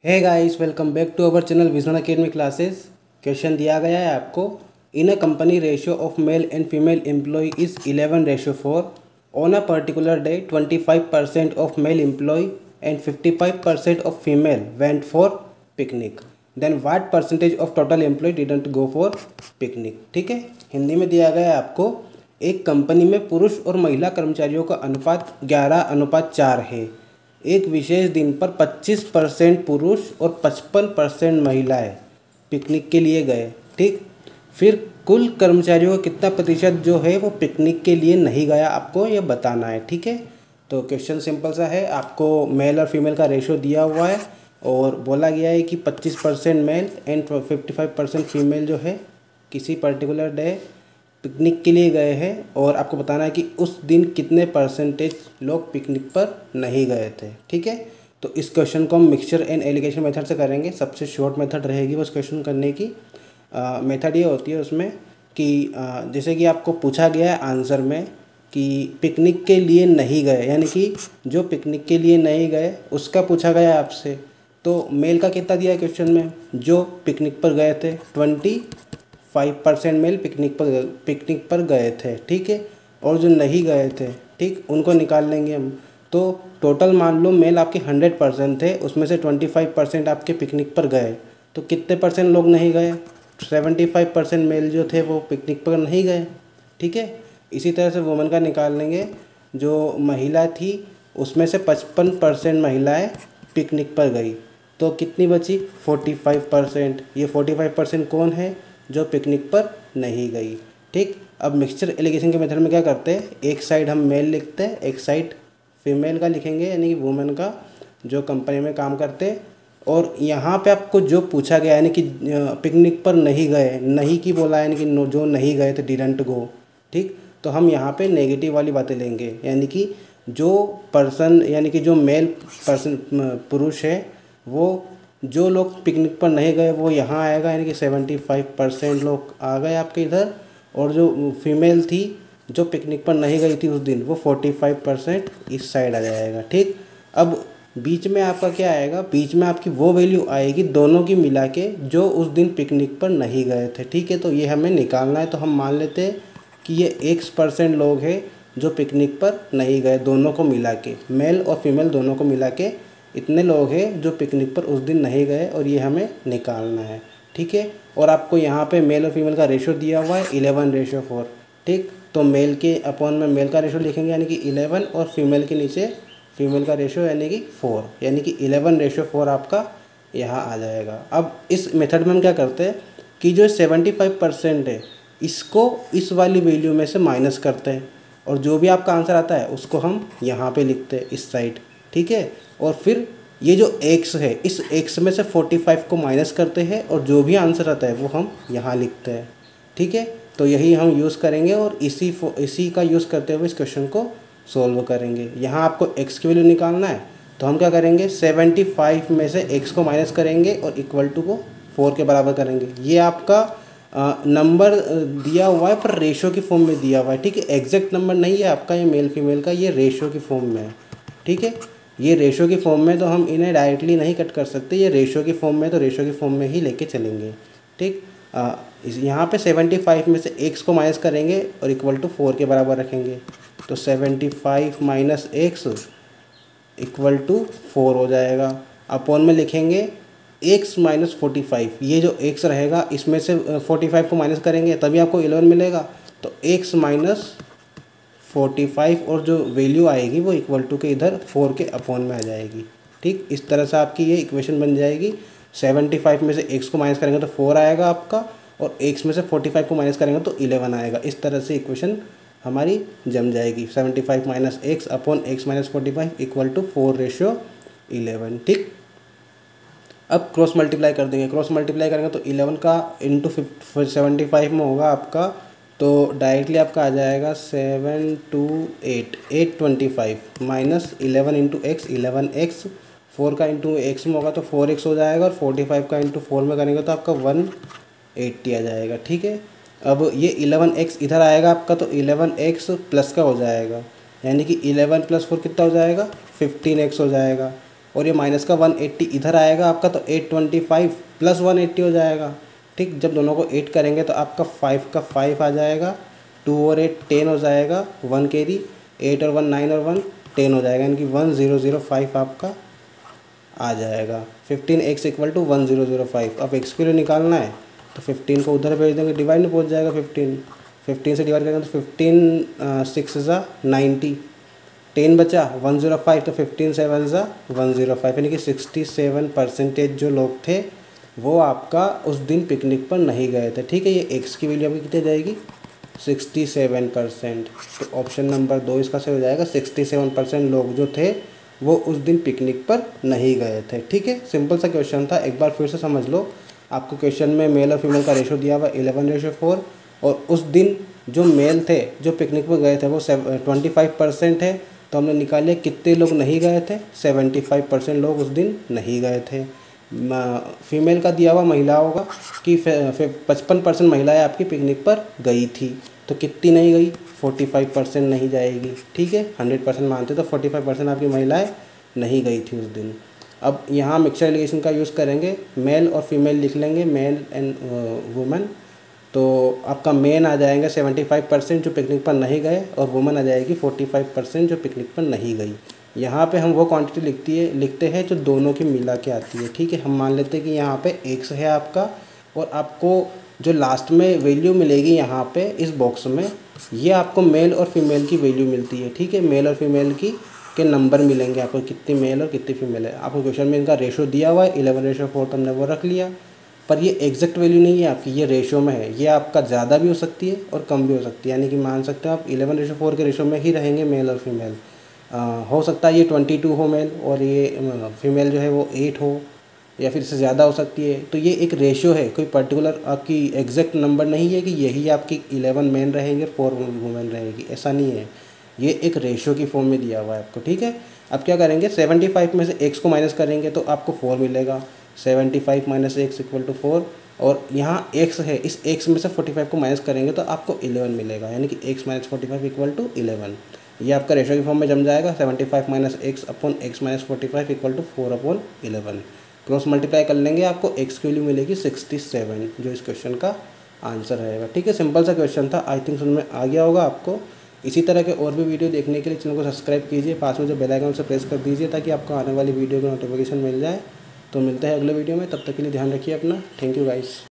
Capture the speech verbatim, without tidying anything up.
Hey guys, welcome back to our channel vision academy classes. Question दिया गया है आपको, in a company ratio of male and female employ is eleven ratio four on a particular day twenty five percent of male employ and fifty five percent of female went for picnic, then what percentage of total employ didn't go for picnic. ठीक है, हिंदी में दिया गया है आपको, एक company में पुरुष और महिला कर्मचारियों का अनुपात ग्यारह अनुपात चार है। एक विशेष दिन पर पच्चीस परसेंट पुरुष और पचपन परसेंट महिलाएं पिकनिक के लिए गए। ठीक, फिर कुल कर्मचारियों का कितना प्रतिशत जो है वो पिकनिक के लिए नहीं गया, आपको ये बताना है। ठीक है, तो क्वेश्चन सिंपल सा है, आपको मेल और फीमेल का रेशो दिया हुआ है और बोला गया है कि पच्चीस percent male and fifty five percent female जो है किसी पर्टिकुलर डे पिकनिक के लिए गए हैं, और आपको बताना है कि उस दिन कितने परसेंटेज लोग पिकनिक पर नहीं गए थे। ठीक है, तो इस क्वेश्चन को हम मिक्सचर एंड एलिगेशन मेथड से करेंगे। सबसे शॉर्ट मेथड रहेगी उस क्वेश्चन करने की। मेथड ये होती है उसमें कि आ, जैसे कि आपको पूछा गया है आंसर में कि पिकनिक के लिए नहीं गए, यानी कि जो पिकनिक के लिए नहीं गए उसका पूछा गया है आपसे। तो मेल का कितना दिया है क्वेश्चन में, जो पिकनिक पर गए थे twenty five percent male picnic पर पिकनिक पर गए थे। ठीक है, और जो नहीं गए थे, ठीक, उनको निकाल लेंगे हम। तो टोटल मान लो मेल आपके हंड्रेड परसेंट थे, उसमें से ट्वेंटी फाइव परसेंट आपके पिकनिक पर गए, तो कितने परसेंट लोग नहीं गए, सेवेंटी फाइव परसेंट मेल जो थे वो पिकनिक पर नहीं गए। ठीक है, इसी तरह से वुमेन का निकाल लेंगे, जो महिला थी उसमें से पचपन परसेंट महिलाएँ पिकनिक पर गई, तो कितनी बची, फोर्टी फाइव परसेंट। ये फोर्टी फाइव परसेंट कौन है, जो पिकनिक पर नहीं गई। ठीक, अब मिक्सचर एलिगेशन के मेथड में क्या करते हैं, एक साइड हम मेल लिखते हैं, एक साइड फीमेल का लिखेंगे, यानी कि वुमेन का जो कंपनी में काम करते हैं। और यहाँ पे आपको जो पूछा गया यानी कि पिकनिक पर नहीं गए, नहीं की बोला यानी कि जो नहीं गए थे डिडंट गो। ठीक, तो हम यहाँ पे नेगेटिव वाली बातें लेंगे, यानी कि जो पर्सन यानी कि जो मेल पर्सन पुरुष है वो, जो लोग पिकनिक पर नहीं गए वो यहाँ आएगा, यानी कि सेवेंटी फाइव परसेंट लोग आ गए आपके इधर, और जो फीमेल थी जो पिकनिक पर नहीं गई थी उस दिन, वो फोर्टी फाइव परसेंट इस साइड आ जाएगा। ठीक, अब बीच में आपका क्या आएगा, बीच में आपकी वो वैल्यू आएगी दोनों की मिला के जो उस दिन पिकनिक पर नहीं गए थे। ठीक है, तो ये हमें निकालना है। तो हम मान लेते हैं कि ये एक्स परसेंट लोग हैं जो पिकनिक पर नहीं गए, दोनों को मिला के, मेल और फीमेल दोनों को मिला के इतने लोग हैं जो पिकनिक पर उस दिन नहीं गए, और ये हमें निकालना है। ठीक है, और आपको यहाँ पे मेल और फीमेल का रेशो दिया हुआ है इलेवन रेशो फोर। ठीक, तो मेल के अपॉन में मेल का रेशो लिखेंगे यानी कि इलेवन, और फीमेल के नीचे फीमेल का रेशो यानी कि फोर, यानी कि इलेवन रेशो फोर आपका यहाँ आ जाएगा। अब इस मेथड में हम क्या करते हैं कि जो सेवेंटी फाइव परसेंट है इसको इस वाली वैल्यू में से माइनस करते हैं, और जो भी आपका आंसर आता है उसको हम यहाँ पे लिखते हैं इस साइड। ठीक है, और फिर ये जो x है इस x में से फोर्टी फाइव को माइनस करते हैं, और जो भी आंसर आता है वो हम यहाँ लिखते हैं। ठीक है, तो यही हम यूज़ करेंगे, और इसी इसी का यूज़ करते हुए इस क्वेश्चन को सॉल्व करेंगे। यहाँ आपको x की वैल्यू निकालना है, तो हम क्या करेंगे, सेवेंटी फाइव में से x को माइनस करेंगे और इक्वल टू को फोर के बराबर करेंगे। ये आपका नंबर दिया हुआ है पर रेशो की फॉर्म में दिया हुआ है। ठीक है, एग्जैक्ट नंबर नहीं है आपका ये मेल फीमेल का, ये रेशो की फॉर्म में है। ठीक है, ये रेशो की फॉर्म में, तो हम इन्हें डायरेक्टली नहीं कट कर सकते, ये रेशो की फॉर्म में, तो रेशो की फॉर्म में ही लेके चलेंगे। ठीक, यहाँ पे सेवेंटी फाइव में से एक्स को माइनस करेंगे और इक्वल टू फोर के बराबर रखेंगे, तो seventy five minus x equal to four हो जाएगा। अपॉन में लिखेंगे एक्स माइनस फोर्टी फाइव, ये जो एक्स रहेगा इसमें से फोर्टी फाइव को माइनस करेंगे तभी आपको इलेवन मिलेगा, तो एक्स माइनस फोर्टी फाइव, और जो वैल्यू आएगी वो इक्वल टू के इधर फोर के अपॉन में आ जाएगी। ठीक, इस तरह से आपकी ये इक्वेशन बन जाएगी। सेवेंटी फाइव में से x को माइनस करेंगे तो फोर आएगा आपका, और x में से फोर्टी फाइव को माइनस करेंगे तो इलेवन आएगा। इस तरह से इक्वेशन हमारी जम जाएगी, seventy five minus x upon x minus forty five equal to four ratio eleven. ठीक, अब क्रॉस मल्टीप्लाई कर देंगे, क्रॉस मल्टीप्लाई करेंगे तो इलेवन का इंटू सेवेंटी फाइव में होगा आपका, तो डायरेक्टली आपका आ जाएगा seven two eight eight twenty five minus eleven into x eleven x, four का इंटू एक्स में होगा तो फोर एक्स हो जाएगा, और फोर्टी फाइव का इंटू फोर में करेंगे तो आपका वन एट्टी आ जाएगा। ठीक है, अब ये इलेवन एक्स इधर आएगा आपका, तो इलेवन एक्स प्लस का हो जाएगा, यानी कि इलेवन प्लस फोर कितना हो जाएगा, फिफ्टीन एक्स हो जाएगा। और ये माइनस का वन एट्टी इधर आएगा आपका, तो eight twenty five plus one eighty हो जाएगा। ठीक, जब दोनों को एट करेंगे तो आपका फाइव का फाइव आ जाएगा, टू और एट टेन हो जाएगा, वन कैरी, एट और वन नाइन और वन टेन हो जाएगा, यानी कि वन ज़ीरो ज़ीरो फाइव आपका आ जाएगा। Fifteen x equal to one zero zero five. अब एक्स के लिए निकालना है तो फिफ्टीन को उधर भेज देंगे, डिवाइड में पहुंच जाएगा फिफ्टीन। फिफ्टीन से डिवाइड करेंगे तो फिफ्टीन सिक्स ज़ा नाइन्टी, टेन बचा वन ज़ीरो फाइव, तो फिफ्टीन सेवन ज़ा वन ज़ीरो फाइव, यानी कि सिक्सटी सेवन परसेंटेज जो लोग थे वो आपका उस दिन पिकनिक पर नहीं गए थे। ठीक है, ये एक्स की वैल्यू आपकी कितनी जाएगी, सिक्सटी सेवन परसेंट। तो ऑप्शन नंबर दो इसका सही हो जाएगा, सिक्सटी सेवन परसेंट लोग जो थे वो उस दिन पिकनिक पर नहीं गए थे। ठीक है, सिंपल सा क्वेश्चन था, एक बार फिर से समझ लो। आपको क्वेश्चन में मेल और फीमेल का रेशो दिया हुआ इलेवन रेशो फोर, और उस दिन जो मेल थे जो पिकनिक पर गए थे वो ट्वेंटी फाइव परसेंट है, तो हमने निकाले कितने लोग नहीं गए थे, सेवेंटी फाइव परसेंट लोग उस दिन नहीं गए थे। फीमेल का दिया हुआ महिलाओं का कि पचपन परसेंट महिलाएँ आपकी पिकनिक पर गई थी, तो कितनी नहीं गई, फोर्टी फाइव परसेंट नहीं जाएगी। ठीक है, हंड्रेड परसेंट मानते तो फोर्टी फाइव परसेंट आपकी महिलाएं नहीं गई थी उस दिन। अब यहाँ मिक्सचर एलिगेशन का यूज़ करेंगे, मेल और फीमेल लिख लेंगे, मेल एंड वुमेन। तो आपका मेन आ जाएंगे सेवेंटी फाइव परसेंट जो पिकनिक पर नहीं गए, और वुमेन आ जाएगी फोर्टी फाइव परसेंट जो पिकनिक पर नहीं गई। यहाँ पे हम वो क्वांटिटी लिखती है लिखते हैं जो दोनों की मिला के आती है। ठीक है, हम मान लेते हैं कि यहाँ पे एक्स है आपका, और आपको जो लास्ट में वैल्यू मिलेगी यहाँ पे इस बॉक्स में, ये आपको मेल और फीमेल की वैल्यू मिलती है। ठीक है, मेल और फीमेल की के नंबर मिलेंगे आपको, कितनी मेल और कितनी फीमेल है। आपको क्वेश्चन में इनका रेशो दिया हुआ है इलेवन रेशो फोर, तो हमने वो रख लिया, पर ये एग्जैक्ट वैल्यू नहीं है आपकी, ये रेशो में है। ये आपका ज़्यादा भी हो सकती है और कम भी हो सकती है, यानी कि मान सकते हो आप इलेवन रेशो फोर के रेशो में ही रहेंगे मेल और फीमेल। हो सकता है ये ट्वेंटी टू हो मेल और ये फीमेल जो है वो एट हो, या फिर इससे ज़्यादा हो सकती है। तो ये एक रेशियो है, कोई पर्टिकुलर आपकी एग्जैक्ट नंबर नहीं है कि यही आपकी इलेवन मेन रहेंगे और फोर वुमेन रहेगी, ऐसा नहीं है। ये एक रेशियो की फॉर्म में दिया हुआ है आपको। ठीक है, अब क्या करेंगे, सेवेंटी फाइव में से एक्स को माइनस करेंगे तो आपको फोर मिलेगा, seventy five minus x equal to four, और यहाँ एक्स है, इस एक्स में से फोर्टी फाइव को माइनस करेंगे तो आपको इलेवन मिलेगा, यानी कि x minus forty five equal to eleven. ये आपका रेशियो की फॉर्म में जम जाएगा, seventy five minus x upon x minus forty five equal to four upon eleven. Cross multiply कर लेंगे, आपको एक्स की वैल्यू मिलेगी सिक्सटी सेवन, जो इस क्वेश्चन का आंसर रहेगा। ठीक है, सिंपल सा क्वेश्चन था, आई थिंक समझ में आ गया होगा आपको। इसी तरह के और भी वीडियो देखने के लिए चैनल को सब्सक्राइब कीजिए, पास में जो बेल आइकन से प्रेस कर दीजिए ताकि आपको आने वाली वीडियो की नोटिफिकेशन मिल जाए। तो मिलते हैं अगले वीडियो में, तब तक के लिए ध्यान रखिए अपना। Thank you guys.